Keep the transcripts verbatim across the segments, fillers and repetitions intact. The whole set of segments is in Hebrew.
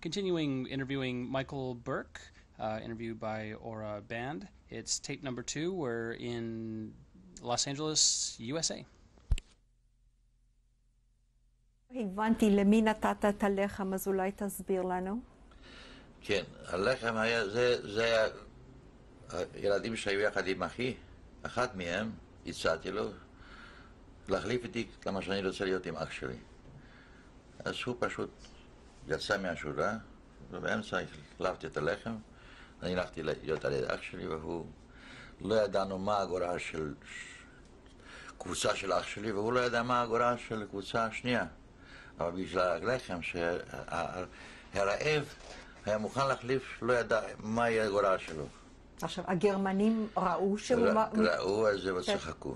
continuing interviewing Michael Burke, uh, interviewed by Aura Band. It's tape number two. We're in Los Angeles, U S A. הבנתי, למי נתת את הלחם, אז אולי תסביר לנו? כן, הלחם היה, זה, זה היה, הילדים שהיו יחד עם אחי, אחת מהם, הצעתי לו להחליף איתי כמה שאני רוצה להיות עם אח שלי. אז הוא פשוט יצא מהשורה, ובאמצע החלפתי את הלחם, אני הלכתי להיות על יד אח שלי, והוא לא ידענו מה הגורל של קבוצה של אח שלי, והוא לא ידע מה הגורל של קבוצה השנייה. אבל בגלל הלחם, שהרעב היה מוכן להחליף, לא ידע מה יהיה הגורל שלו. עכשיו, הגרמנים ראו שהוא... ראו על זה וצחקו.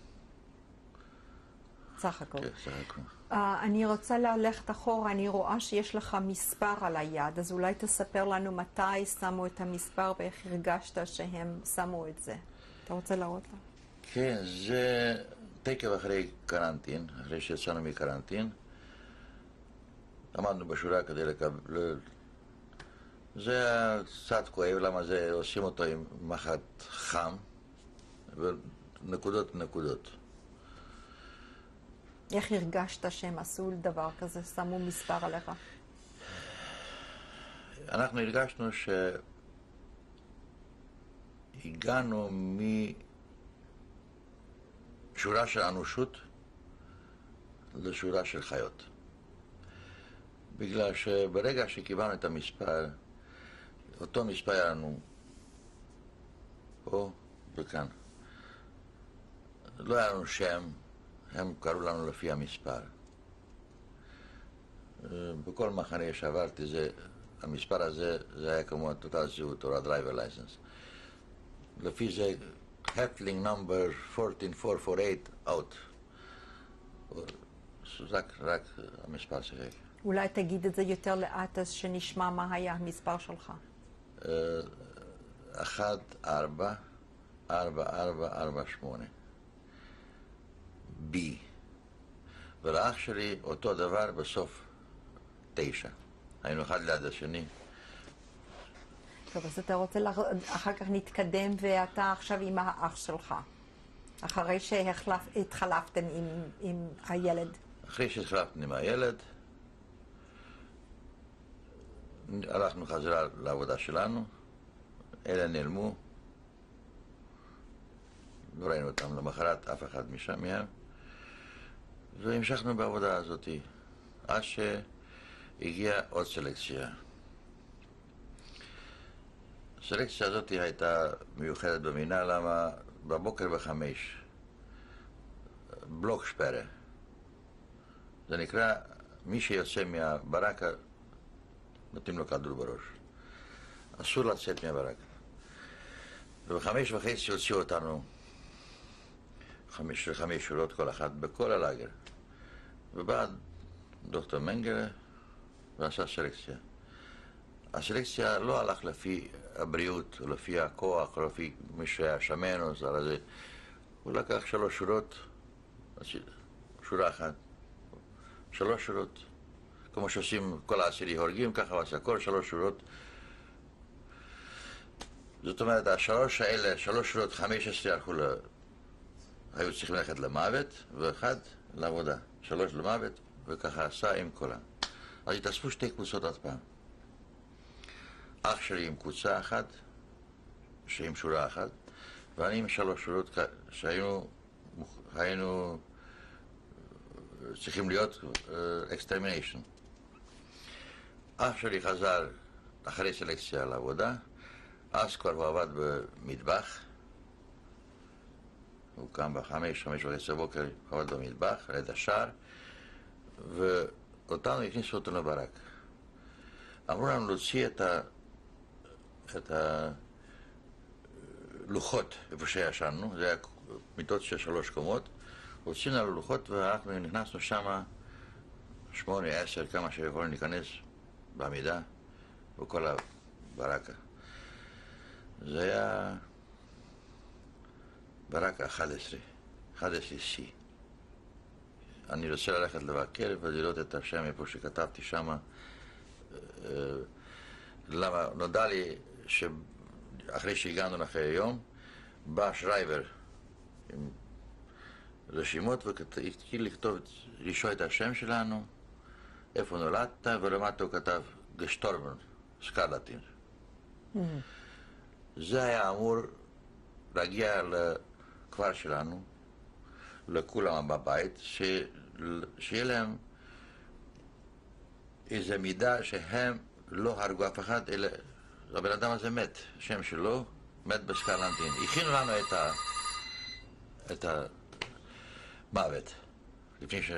צחקו. כן, צחקו. אני רוצה ללכת אחורה, אני רואה שיש לך מספר על היד, אז אולי תספר לנו מתי שמו את המספר ואיך הרגשת שהם שמו את זה. אתה רוצה להראות לה? כן, זה תקף אחרי קרנטין, אחרי שיצאנו מקרנטין. עמדנו בשורה כדי לקבל... זה קצת כואב, למה זה עושים אותו עם מחט חם, ונקודות נקודות. איך הרגשת שהם עשו דבר כזה, שמו מספר עליך? אנחנו הרגשנו שהגענו משורה של אנושות לשורה של חיות. בגלל שברגע שקיבלנו את המספר, אותו מספר היה לנו פה וכאן. לא היה לנו שם, הם קראו לנו לפי המספר. בכל מחנה שעברתי, זה, המספר הזה, זה היה כמו תעודת זהות או הדרייבר לייסנס. לפי זה, הפלינג נאמבר ארבע ארבע ארבע שמונה out. רק, רק המספר שיחק. אולי תגיד את זה יותר לאט, אז שנשמע מה היה המספר שלך. אחת, ארבע, ארבע, ארבע, ארבע, שמונה. בי. ולאח שלי אותו דבר בסוף תשע. היינו אחד ליד השני. טוב, אז אתה רוצה, אחר כך נתקדם ואתה עכשיו עם האח שלך. אחרי שהתחלפתם עם, עם הילד. אחרי שהתחלפתם עם הילד, הלכנו חזרה לעבודה שלנו, אלה נעלמו, לא ראינו אותם למחרת, אף אחד משם מהם, והמשכנו בעבודה הזאת, עד שהגיעה עוד סלקציה. הסלקציה הזאת הייתה מיוחדת במינה, למה בבוקר בחמש, בלוק שפרה, זה נקרא, מי שיוצא מהברק, נותנים לו כדור בראש. אסור לצאת מהברק. ובחמש וחצי הוציאו אותנו חמש, חמש שורות כל אחת בכל הלאגר. ובא דוקטור מנגלה ועשה סלקציה. הסלקציה לא הלך לפי הבריאות, או לפי הכוח, או לפי מי שהיה שמן או זה, זה. הוא לקח שלוש שורות, שורה אחת, שלוש שורות. כמו שעושים כל העשירי הורגים, ככה הוא עשה כל שלוש שורות. זאת אומרת, השלוש האלה, שלוש שורות, חמש עשרה הלכו ל... היו צריכים ללכת למוות, ואחד לעבודה. שלוש למוות, וככה עשה עם כולם. אז התאספו שתי קבוצות עוד פעם. אח שלי עם קבוצה אחת, שעם שורה אחת, ואני עם שלוש שורות שהיינו היינו צריכים להיות extermination. אח שלי חזר אחרי סלקציה לעבודה, אז כבר הוא עבד במטבח, הוא קם בחמש, חמש וחצי בבוקר, הוא עבד במטבח, ליד השער, ואותנו הכניסו אותו לברק. אמרו לנו להוציא את, ה... את הלוחות איפה שישנו, זה היה מיטות של שלוש קומות, הוציאנו על הלוחות ואנחנו נכנסנו שמה שמונה, עשר, כמה שיכולנו להיכנס בעמידה בכל הברקה. זה היה ברקה אחת עשרה, אחת עשרה סי. אני רוצה ללכת לבקר ולראות את השם איפה שכתבתי שמה למה נודע לי שאחרי שהגענו לאחרי היום, בא שרייבר עם רשימות והתחיל לכתוב, לשאול את השם שלנו, איפה נולדת, ולמטה הוא כתב גשטורבן, סקרלטין. זה היה אמור להגיע לכפר שלנו, לכולם בבית, ש... שיהיה להם איזה מידע שהם לא הרגו אף אחד, אלא הבן אדם הזה מת, שם שלו מת בסקרלטין. הכינו לנו את ה... את המוות, לפני ש...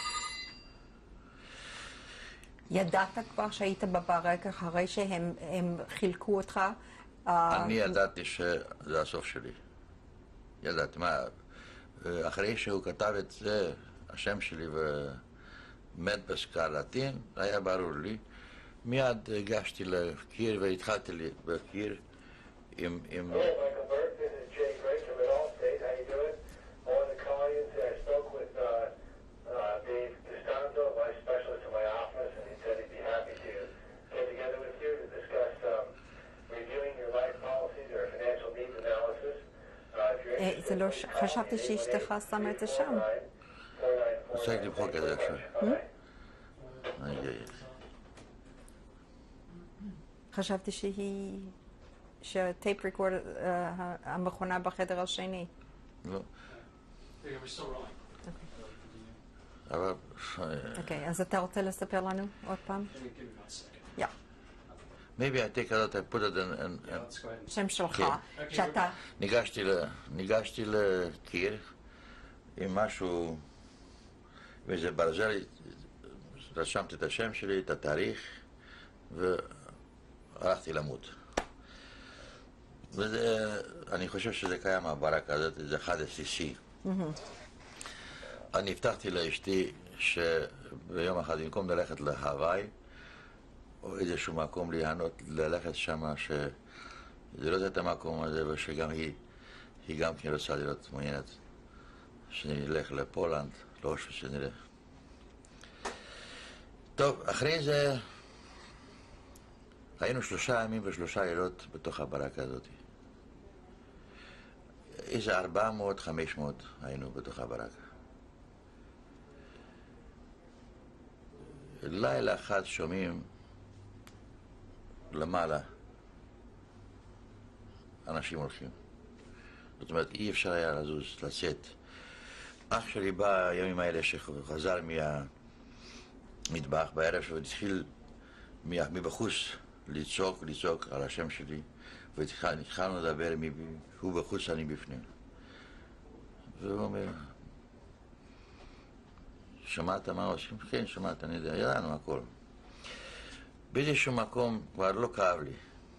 ידעת כבר שהיית בברק אחרי שהם הם חילקו אותך? אני ידעתי שזה הסוף שלי. ידעתי, מה, אחרי שהוא כתב את זה, השם שלי ומת בסקרלטין, היה ברור לי. מיד הגשתי לקיר והתחלתי לי בקיר עם... עם... זה לא, חשבתי שאשתך שמה את זה שם. צריך למחוק את זה עכשיו. חשבתי שהיא, שהטייפ ריקורד, המכונה בחדר השני. לא. אבל... אוקיי, אז אתה רוצה לספר לנו עוד פעם? יא. Maybe I take a lot, I put it in... in, in. שם שלך, שאתה... ניגשתי, ל, ניגשתי לקיר עם משהו, עם איזה ברזל, רשמתי את השם שלי, את התאריך, והלכתי למות. וזה, אני חושב שזה קיים הברק הזה, זה אחד הסיסי. אני הבטחתי לאשתי שביום אחד, במקום ללכת להוואי, או איזשהו מקום ליהנות, ללכת שמה, שלראות את המקום הזה, ושגם היא, היא גם כן רוצה להיות מעוניינת שנלך לפולנד, לא שנלך. טוב, אחרי זה היינו שלושה ימים ושלושה לילות בתוך הברקה הזאת. איזה ארבע מאות, חמש מאות היינו בתוך הברקה. לילה אחד שומעים למעלה אנשים הולכים. זאת אומרת, אי אפשר היה לזוז, לצאת. אח שלי בא הימים האלה שחזר מהמטבח בערב שלו, והתחיל מבחוץ לצעוק, לצעוק על השם שלי, והתחלנו לדבר, הוא בחוץ, אני בפנים. והוא אומר, שמעת מה עושים? כן, שמעת, אני יודע, ידענו הכל. באיזשהו מקום כבר לא כאב לי.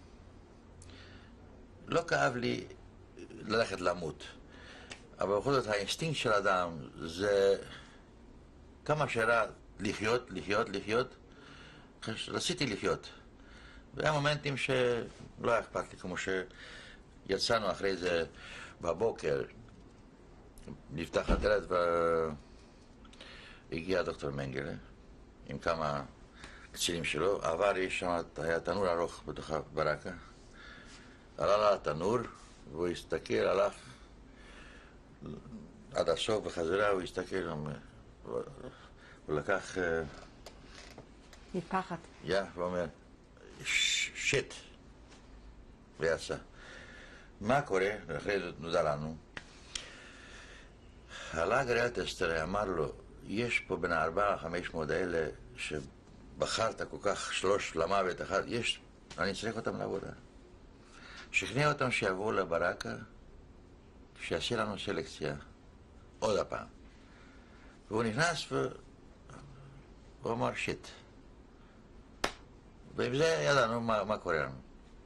לא כאב לי ללכת למות. אבל בכל זאת האינסטינקט של אדם זה כמה שרע לחיות, לחיות, לחיות. רציתי לחיות. והיה מומנטים שלא היה אכפת לי, כמו שיצאנו אחרי זה בבוקר, נפתח הדלת והגיע דוקטור מנגלה עם כמה קצינים שלו, עבר איש שם, היה תנור ארוך בתוך הברקה, עלה לה התנור והוא הסתכל, הלך עד הסוף בחזרה, הוא הסתכל, הוא לקח מפחד. יא, הוא אומר, שיט, ויצא. מה קורה? אחרי זה נודע לנו. עלה גריאט אסתר, אמר לו, יש פה בין הארבעה חמש מאות האלה שבחרת כל כך שלוש למוות אחד, יש, אני צריך אותם לעבודה. שכנע אותם שיבואו לברקה, שיעשה לנו סלקציה, עוד הפעם. והוא נכנס והוא אמר שיט. ועם זה ידענו מה, מה קורה לנו.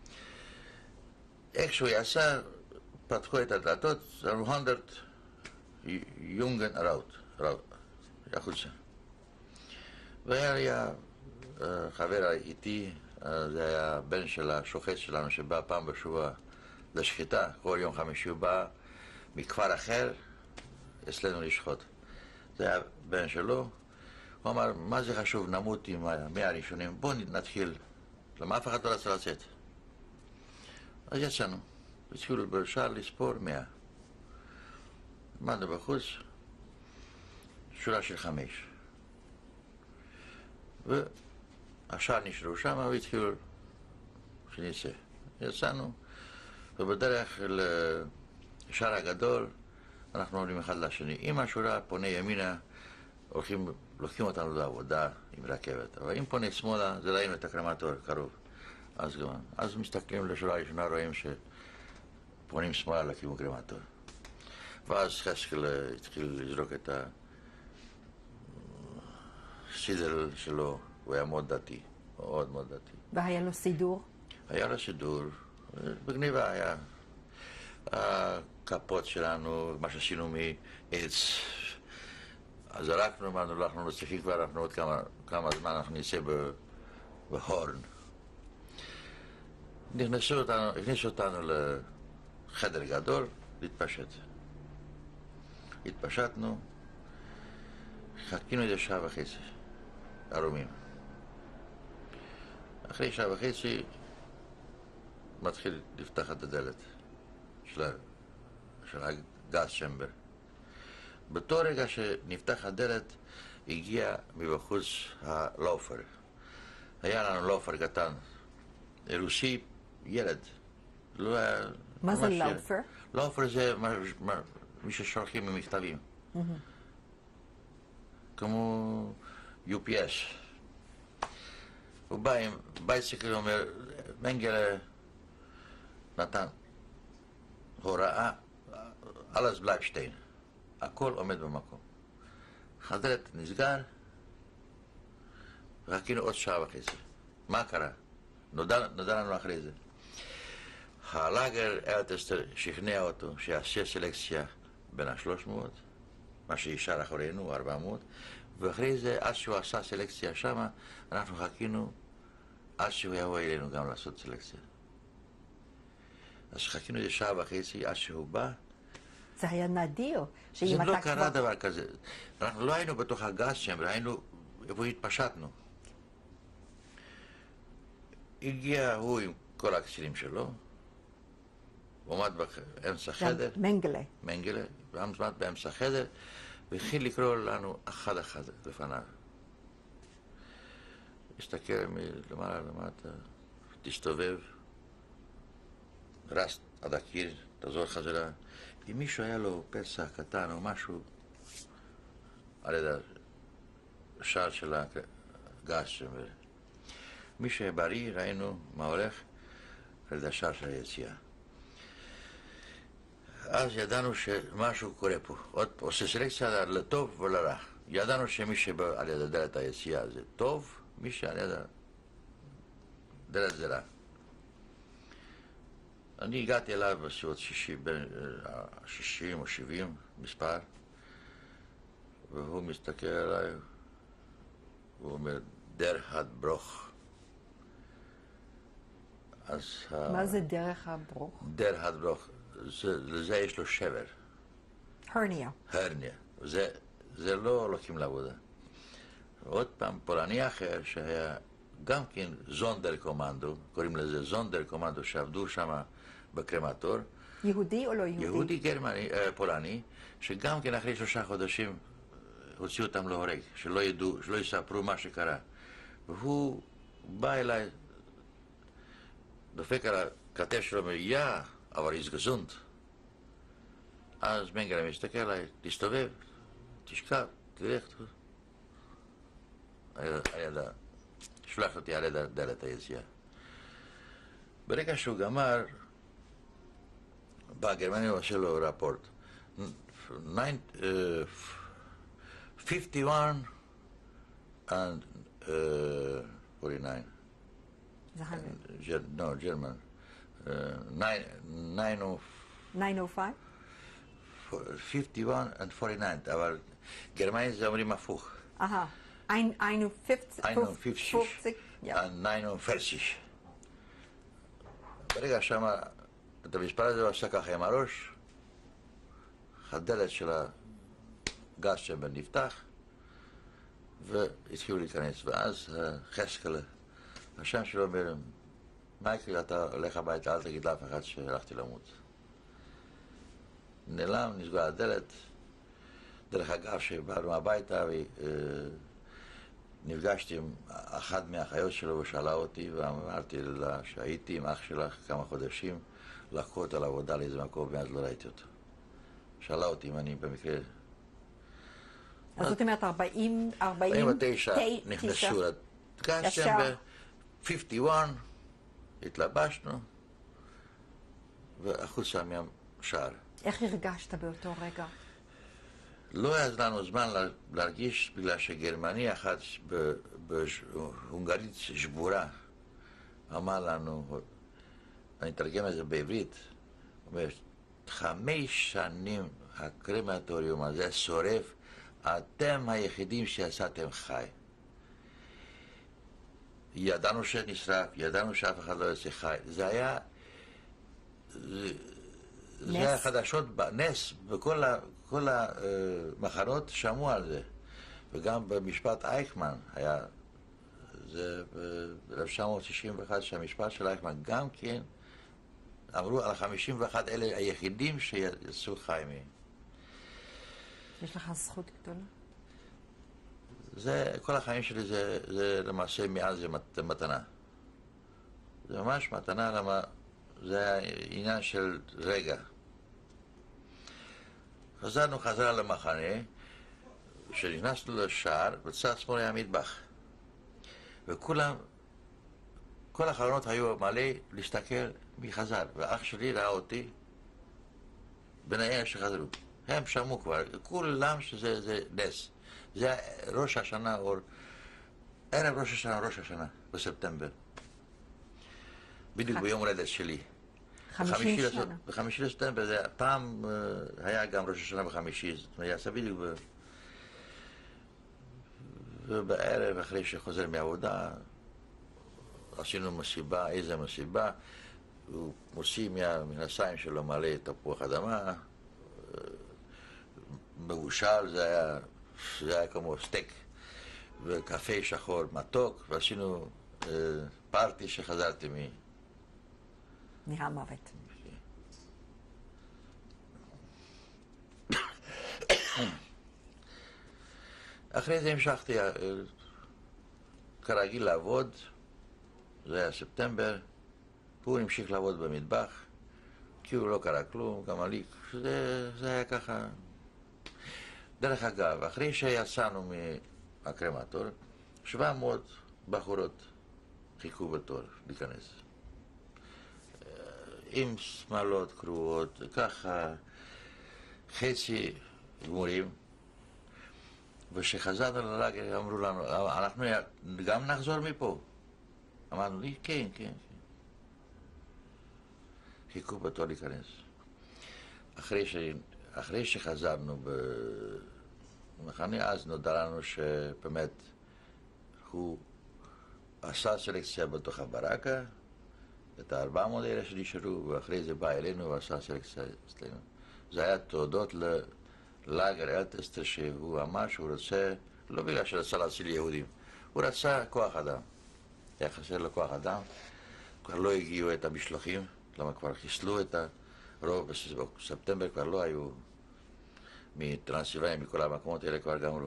איך שהוא יצא, פתחו את הדלתות, אמרו הונדרט יונגן ראוט, ראוט, החוצה. והיה לי חבר איתי, זה היה בן של השוחט שלנו שבא פעם בשבוע לשחיטה, כל יום חמישי הוא בא מכפר אחר, אצלנו לשחוט. זה היה בן שלו, הוא אמר, מה זה חשוב, נמות עם המאה הראשונים, בואו נתחיל. למה אף אחד לא רצה לצאת. אז יצאנו, התחילו בשער לספור מאה. עמדנו בחוץ, שורה של חמש. והשאר נשארו שם והתחילו שנצא. יצאנו, ובדרך לשער הגדול אנחנו אומרים אחד לשני, אם השורה פונה ימינה, הולכים, לוקחים אותנו לעבודה עם רכבת, אבל אם פונה שמאלה, זה ראינו את הקרמטור קרוב. אז גם, אז מסתכלים לשורה הראשונה, רואים שפונים שמאלה לכיוון קרמטור. ואז חזקאל התחיל לזרוק את הסידר שלו, הוא היה מאוד דתי, מאוד מאוד דתי. והיה לו סידור? היה לו סידור, בגניבה היה. הכפות שלנו, מה שעשינו מעץ, אז זרקנו, אמרנו, לא, אנחנו לא צריכים כבר, אנחנו עוד כמה, כמה זמן אנחנו נצא בהורן. נכנסו אותנו, הכניסו אותנו לחדר גדול, להתפשט. התפשטנו, חיכינו איזה שעה וחצי, ערומים. אחרי שעה וחצי מתחיל לפתח את הדלת של, של הגז צ'מבר. באותו רגע שנפתח הדלת הגיע מבחוץ הלופר. היה לנו לופר קטן, רוסי, ילד. לא היה... מה זה לופר? לופר זה מה, מה, מי ששולחים ממכתבים. Mm-hmm. כמו יו פי אס. הוא בא עם בייסקל ואומר, מנגלה נתן הוראה, אלס בלייבשטיין. הכל עומד במקום. הדלת נסגר, וחיכינו עוד שעה וחצי. מה קרה? נודע, נודע לנו אחרי זה. הלאגר אלטסטר שכנע אותו שיעשה סלקציה בין השלוש מאות, מה שישר אחרינו, ארבע מאות, ואחרי זה, עד שהוא עשה סלקציה שמה, אנחנו חיכינו עד שהוא יבוא אלינו גם לעשות סלקציה. אז חיכינו איזה שעה וחצי עד שהוא בא. זה היה נדיר. זה לא קרה כבר... דבר כזה. אנחנו לא היינו בתוך הגז שם, היינו איפה התפשטנו. הגיע הוא עם כל הקצינים שלו, הוא עמד באמצע חדר. מנגלה. מנגלה, הוא עמד באמצע חדר, והתחיל לקרוא לנו אחד אחד לפניו. הסתכל מלמעלה למטה, תסתובב, רס עד הקיר, תחזור חזרה. אם מישהו היה לו פצע קטן או משהו, על ידי השער של הגז שם. מי שבריא, ראינו מה הולך, על ידי השער של היציאה. אז ידענו שמשהו קורה פה. עוד עושה סלקציה לטוב ולרע. ידענו שמי שבא על ידי דלת היציאה זה טוב, מי שעל ידי דלת זה רע. אני הגעתי אליו בסביבות שישים או שבעים מספר, והוא מסתכל עליי, הוא אומר, דר הדברוך. מה זה דרך הברוך? דר הדברוך, לזה יש לו שבר. הרניה. הרניה. זה, זה לא לוקחים לעבודה. עוד פעם, פולני אחר שהיה גם כן זונדר קומנדו, קוראים לזה זונדר קומנדו, שעבדו שם בקרמטור. יהודי או לא יהודי? יהודי גרמני, פולני, שגם כן אחרי שלושה חודשים הוציאו אותם להורג, שלא ידעו, שלא יספרו מה שקרה. והוא בא אליי, דופק על הכתף שלו, אומר, יא, אבל איז גזונט. אז מנגלה מסתכל עליי, תסתובב, תשכב, תלך. שלח אותי על ידי דלת היציאה. ברגע שהוא גמר, בא גרמני ועושה לו רפורט. fifty-one and uh, forty-nine. No, German. Uh, nine, nine of... nine oh five? fifty-one and forty-nine, אבל גרמנית זה אומרים הפוך. אהה. einundfünfzig and neunundvierzig. ברגע שמה, את המספר הזה הוא עשה ככה עם הראש, הדלת של הגז שם נפתח, והתחילו להיכנס. ואז חזקאל, השם שלו אומר, מייקל, אתה הולך הביתה, אל תגיד לאף אחד שהלכתי למות. נעלם, נסגר הדלת. דרך אגב, שבאנו הביתה, נפגשתי עם אחת מהאחיות שלו ושאלה אותי, ואמרתי לה שהייתי עם אח שלך כמה חודשים, לקחו אותה לעבודה לאיזה מקום, ואז לא ראיתי אותו. שאלה אותי אם אני במקרה... אז זאת אומרת, ארבעים... ארבעים ותשע נכנסו לגשם, ב-חמישים ואחת התלבשנו, והחוצה מהשער. איך הרגשת באותו רגע? לא היה לנו זמן להרגיש, בגלל שגרמני אחד בהונגרית שבורה אמר לנו, אני אתרגם את זה בעברית, אומר, חמש שנים הקרמטוריום הזה שורף, אתם היחידים שיצאתם חי. ידענו שנשרף, ידענו שאף אחד לא יוצא חי. זה היה... זה, זה היה חדשות, נס, בכל ה... כל המחנות שמעו על זה, וגם במשפט אייכמן היה, זה ב-אלף תשע מאות שישים ואחת שהמשפט של אייכמן גם כן, אמרו על חמישים ואחת אלה היחידים שיצאו חי מהם. יש לך זכות גדולה? זה, כל החיים שלי זה, זה למעשה מאז זה מת, מתנה. זה ממש מתנה, למה זה עניין של רגע. חזרנו חזרה למחנה, כשנכנסנו לשער, בצד שמאל היה מטבח. וכולם, כל החלונות היו מלא להסתכל מי חזר, ואח שלי ראה אותי בין אלה שחזרו. הם שמעו כבר, כולם שזה זה נס. זה ראש השנה, או ערב ראש השנה, ראש השנה, בספטמבר. בדיוק ביום הולדת שלי. חמישים שנה. בחמישי לספטמבר, זה פעם היה גם ראש השנה בחמישי, זאת אומרת, יעשה בדיוק ב... ובערב, אחרי שחוזר מעבודה, עשינו מסיבה, איזה מסיבה, הוא מוציא מהמכנסיים שלו מלא תפוח אדמה, מבושל, זה היה, זה היה כמו סטייק, וקפה שחור מתוק, ועשינו פארטי שחזרתי מ... מהמוות. אחרי זה המשכתי כרגיל לעבוד, זה היה ספטמבר, הוא המשיך לעבוד במטבח, כי הוא לא קרה כלום, גם עלי, זה, זה היה ככה. דרך אגב, אחרי שיצאנו מהקרמטור, שבע מאות בחורות חיכו בתור להיכנס. עם שמלות קרועות, ככה, חצי גמורים. וכשחזרנו לרגל אמרו לנו, אנחנו גם נחזור מפה. אמרנו לי, כן, כן, כן. חיכו בתור להיכנס. אחרי, ש... אחרי שחזרנו במחנה, אז נודע לנו שבאמת הוא עשה סלקציה בתוך הברקה, את ה-ארבע מאות האלה שנשארו, ואחרי זה בא אלינו ועשה סלקציה אצלנו. זה היה תודות ללאגר אלטסטר, שהוא אמר שהוא רוצה, לא בגלל שרצה להציל יהודים, הוא רצה כוח אדם. היה חסר לו כוח אדם, כבר לא הגיעו את המשלוחים, למה כבר חיסלו את הרוב, בספטמבר כבר לא היו, מטרנסילבניה, מכל המקומות האלה כבר גמרו.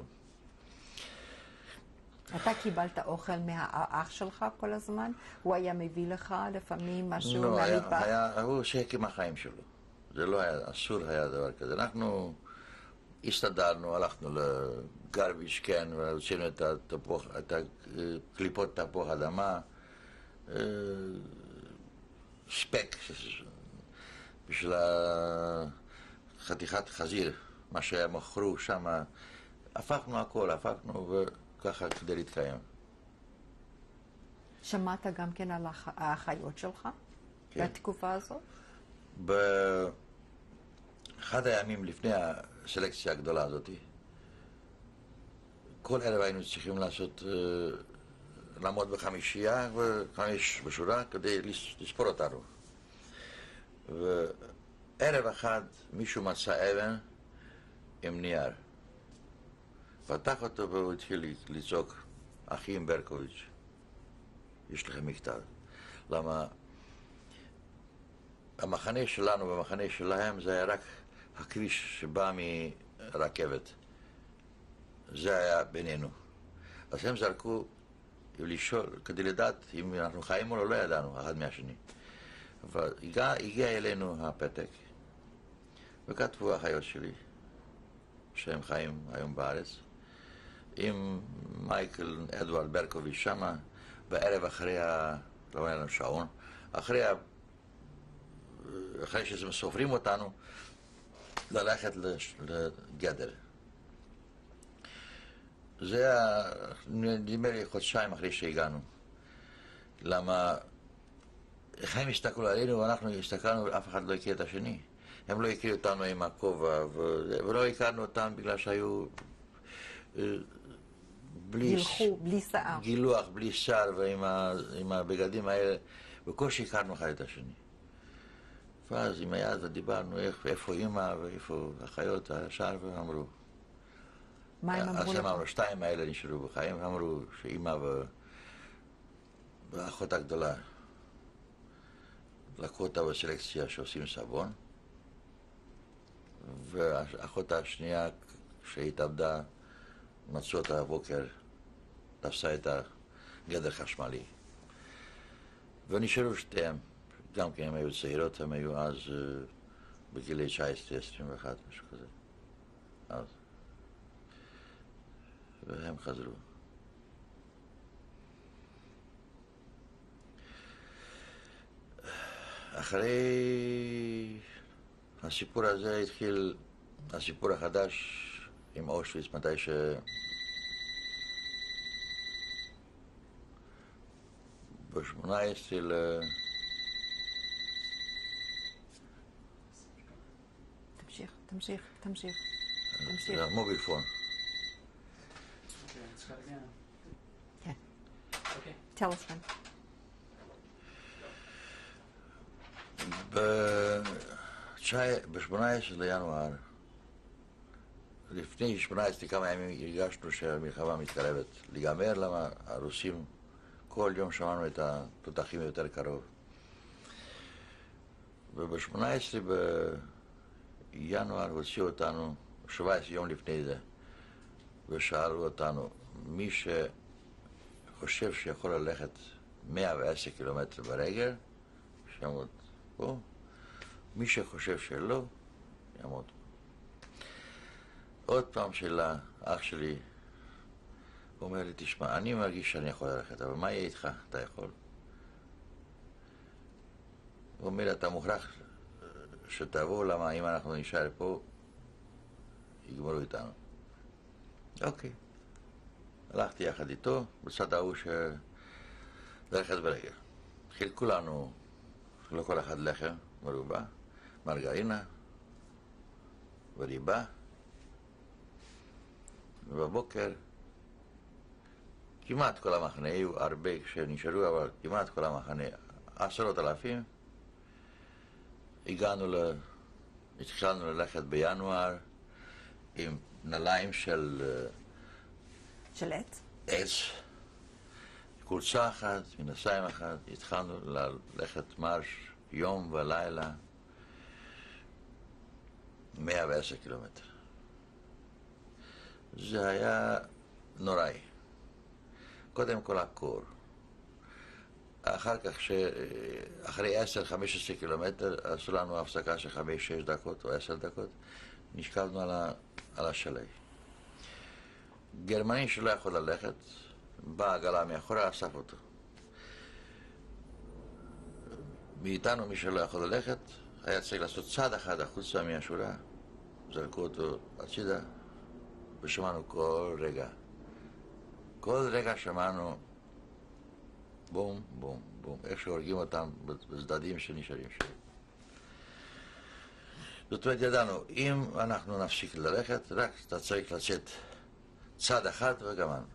אתה קיבלת אוכל מהאח שלך כל הזמן? הוא היה מביא לך לפעמים משהו לא, מהמטבח? היה, הוא שיחק עם החיים שלו. זה לא היה, אסור היה דבר כזה. אנחנו הסתדרנו, הלכנו לגרביש, כן, והוצאנו את התפוח, את הקליפות תפוח אדמה, ספק, בשביל חתיכת חזיר, מה שהיה מכרו שם, הפכנו הכל, הפכנו וככה כדי להתקיים. שמעת גם כן על האחיות שלך? כן. בתקופה הזאת? באחד הימים לפני הסלקציה הגדולה הזאת, כל ערב היינו צריכים לעשות, לעמוד בחמישייה וחמש בשורה כדי לספור אותנו. וערב אחד מישהו מצא אבן עם נייר. פתח אותו והוא התחיל לצעוק, אחים ברקוביץ', יש לכם מכתב. למה המחנה שלנו והמחנה שלהם זה היה רק הכביש שבא מרכבת. זה היה בינינו. אז הם זרקו לשאול, כדי לדעת אם אנחנו חיים או לא, לא ידענו אחד מהשני. אבל הגיע, הגיע אלינו הפתק, וכתבו האחיות שלי, שהם חיים היום בארץ, עם מייקל אדוארד ברקוביץ' שמה, בערב אחרי ה... לא היה לנו שעון, אחרי ה... אחרי שסופרים אותנו, ללכת לגדר. זה היה, נדמה לי, חודשיים אחרי שהגענו. למה איך הם הסתכלו עלינו ואנחנו הסתכלנו, אף אחד לא הכיר את השני. הם לא הכירו אותנו עם הכובע, ולא הכרנו אותם בגלל שהיו בלי... גילחו, בלי שיער. גילוח, בלי שיער, ועם הבגדים האלה, בקושי הכרנו אחד את השני. ואז עם היד ודיברנו איפה אמא ואיפה החיות, השאר, ואמרו. מה הם אמרו לך? אז הם אמרו, שתיים האלה נשארו בחיים, אמרו שאמא והאחות הגדולה לקחו אותה בסלקציה שעושים סבון, והאחות השנייה שהתאבדה מצאו אותה הבוקר, תפסה את הגדר חשמלי. ונשארו שתיהם, גם כי הם היו צעירות, הם היו אז בגילי תשע עשרה עשרים ואחת, משהו כזה. אז. והם חזרו. אחרי הסיפור הזה התחיל הסיפור החדש עם אושוויץ, מתי ש... ב-שמונה עשרה ל... תמשיך, תמשיך, תמשיך, תמשיך. זה המוביל פון. כן. Tell us when. ב-שמונה עשרה לינואר, לפני שמונה עשרה כמה ימים הרגשנו שהמלחמה מתקרבת להיגמר, למה הרוסים כל יום שמענו את התותחים יותר קרוב. וב-שמונה עשרה בינואר הוציאו אותנו, שבע עשרה יום לפני זה, ושאלו אותנו, מי שחושב שיכול ללכת מאה ועשר קילומטר ברגל, שיעמוד פה, מי שחושב שלא, יעמוד. עוד פעם שאלה, אח שלי, הוא אומר לי, תשמע, אני מרגיש שאני יכול ללכת, אבל מה יהיה איתך? אתה יכול? הוא אומר, אתה מוכרח שתבוא, למה אם אנחנו נשאר פה, יגמרו איתנו. אוקיי. הלכתי יחד איתו, בצד ההוא של ללכת ברגל. חילקו לנו, לא כל אחד לחם מרובע, מרגרינה וריבה, ובבוקר כמעט כל המחנה, היו הרבה שנשארו, אבל כמעט כל המחנה, עשרות אלפים, הגענו ל... התחלנו ללכת בינואר עם נעליים של... של עץ? עץ, קורצה אחת, מנסיים אחת, התחלנו ללכת מרש יום ולילה, מאה ועשר קילומטר. זה היה נוראי. קודם כל הקור. אחר כך, אחרי עשר חמש עשרה קילומטר, עשו לנו הפסקה של חמש שש דקות או עשר דקות, נשכבנו על, ה, על השלג. גרמני שלא יכול ללכת, בא עגלה מאחורה, אסף אותו. מאיתנו, מי שלא יכול ללכת, היה צריך לעשות צעד אחד החוצה מהשורה, זרקו אותו הצידה, ושמענו כל רגע. כל רגע שמענו בום, בום, בום, איך שהורגים אותם בצדדים שנשארים שם. זאת אומרת, ידענו, אם אנחנו נפסיק ללכת, רק אתה צריך לצאת צעד אחד וגמרנו.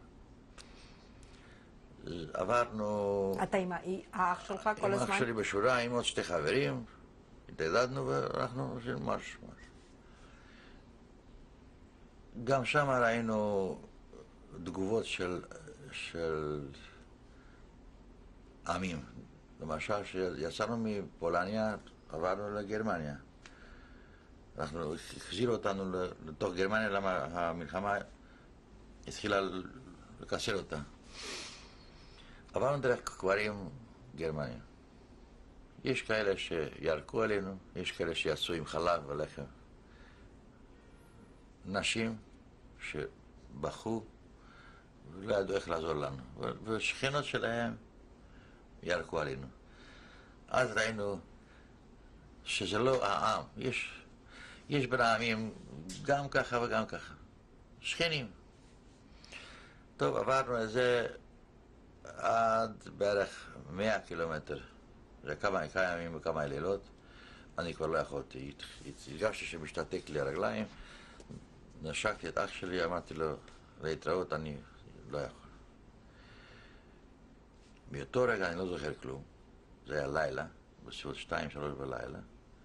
עברנו... אתה עם האח שלך כל הזמן? עם האח שלי בשורה, עם עוד שתי חברים, התעדדנו ואנחנו עושים מרש. גם שם ראינו תגובות של, של עמים. למשל, כשיצאנו מפולניה, עברנו לגרמניה. אנחנו, החזירו אותנו לתוך גרמניה, למה המלחמה התחילה לקצר אותה. עברנו דרך כפרים גרמניה. יש כאלה שירקו עלינו, יש כאלה שיצאו עם חלב ולחם. נשים שבכו ולא ידעו איך לעזור לנו. ושכנות שלהם ירקו עלינו. אז ראינו שזה לא העם, יש, יש בין העמים גם ככה וגם ככה. שכנים. טוב, עברנו את זה עד בערך מאה קילומטר. זה כמה, כמה ימים וכמה לילות. אני כבר לא יכולתי. הרגשתי שמשתתק לי הרגליים. נשקתי את אח שלי, אמרתי לו להתראות, אני לא יכול. מאותו רגע אני לא זוכר כלום. זה היה לילה, בסביבות שתיים, שלוש בלילה.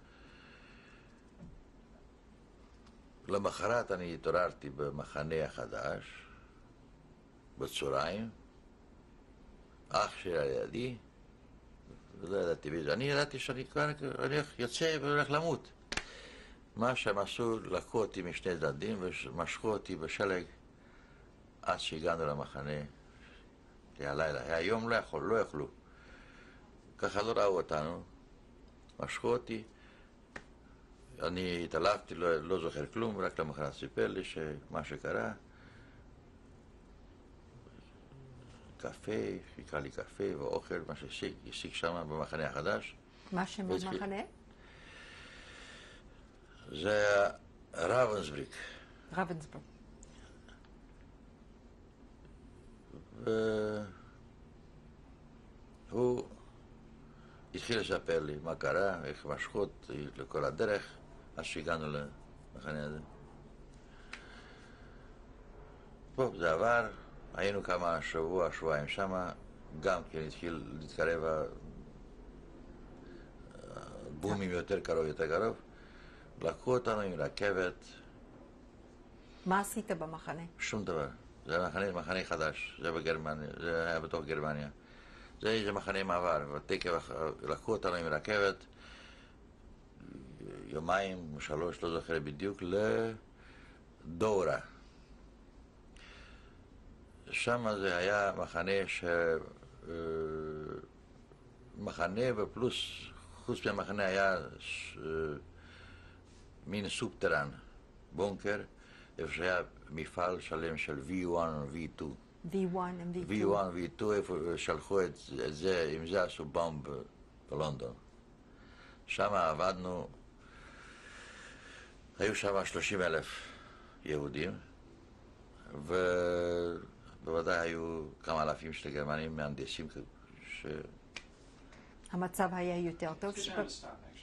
למחרת אני התעוררתי במחנה החדש, בצהריים. אח שלי על ידי, ולא ידעתי בזה. אני ידעתי שאני כבר הולך, יוצא והולך למות. מה שהם עשו, לקחו אותי משני צדדים ומשכו אותי בשלג עד שהגענו למחנה. זה היה לילה, היה יום לא יכול, לא יכלו. ככה לא ראו אותנו, משכו אותי. אני התעלפתי, לא, לא זוכר כלום, רק למחרת סיפר לי שמה שקרה. קפה, חיכה לי קפה ואוכל, מה שהשיג שם במחנה החדש. מה שם המחנה? זה רבנסבריק. רבנסבריק. והוא התחיל לספר לי מה קרה, איך משכו אותי לכל הדרך, עד שהגענו למחנה הזה. טוב, זה עבר, היינו כמה שבוע, שבועיים שמה, גם כן התחיל להתקרב הבומים יותר קרוב, יותר קרוב. לקחו אותנו עם רכבת. מה עשית במחנה? שום דבר. זה מחנה, מחנה חדש, זה בגרמניה, זה היה בתוך גרמניה. זה איזה מחנה מעבר, ותקף, לקחו אותנו עם רכבת, יומיים, שלוש, לא זוכר בדיוק, לדורה. שם זה היה מחנה ש... מחנה ופלוס, חוץ מהמחנה היה ש... מין סופטרן, בונקר, איפה שהיה מפעל שלם של וי וואן ו-וי טו. וי וואן ו-וי טו. וי וואן ו-וי טו, איפה שלחו את זה, עם זה עשו בומב בלונדון. שם עבדנו, היו שם שלושים אלף יהודים, ובוודאי היו כמה אלפים של גרמנים מהנדסים ש... המצב היה יותר טוב? Sit down and stop.